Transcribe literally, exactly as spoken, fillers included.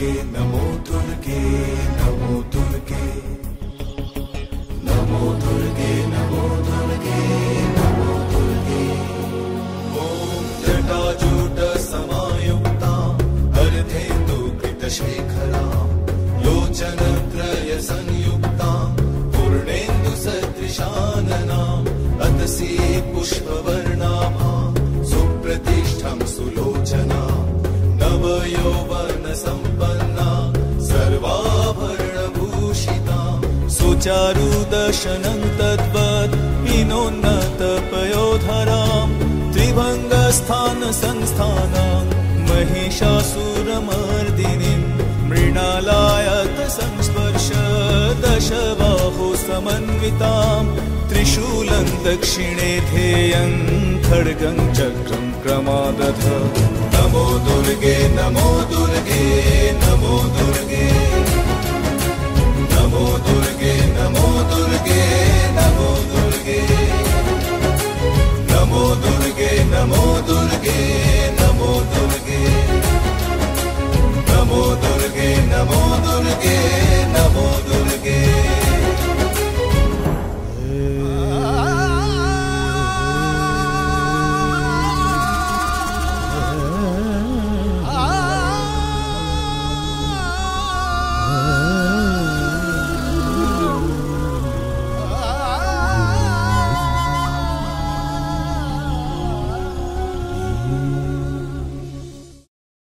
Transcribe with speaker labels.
Speaker 1: नमो दुर्गे नमो दुर्गे नमो दुर्गे नमो दुर्गे नमो दुर्गे। ॐ जटाजूट समायुक्ता अर्धेन्दुकृतशेखरा लोचनत्रय संयुक्ता पूर्णेन्दु सदृशानना अतसी पुष्पवर्णाभा सुप्रतिष्ठं सुलोचना नवयौवन संपन्ना सर्वाभरणभूषिता सुचारुदशनं तद्वत् हिनोन्नतपयोधरां त्रिभङ्गस्थान संस्थानां महिषासुरमर्दिनीं मृणालायत संस्पर्श दशबाहु समन्वितां त्रिशूलं दक्षिणे ध्येयं खड्गं चक्रं क्रमादथ। नमो दुर्गे नमो दुर्गे नमो दुर्गे नमो दुर्गे नमो दुर्गे नमो दुर्गे।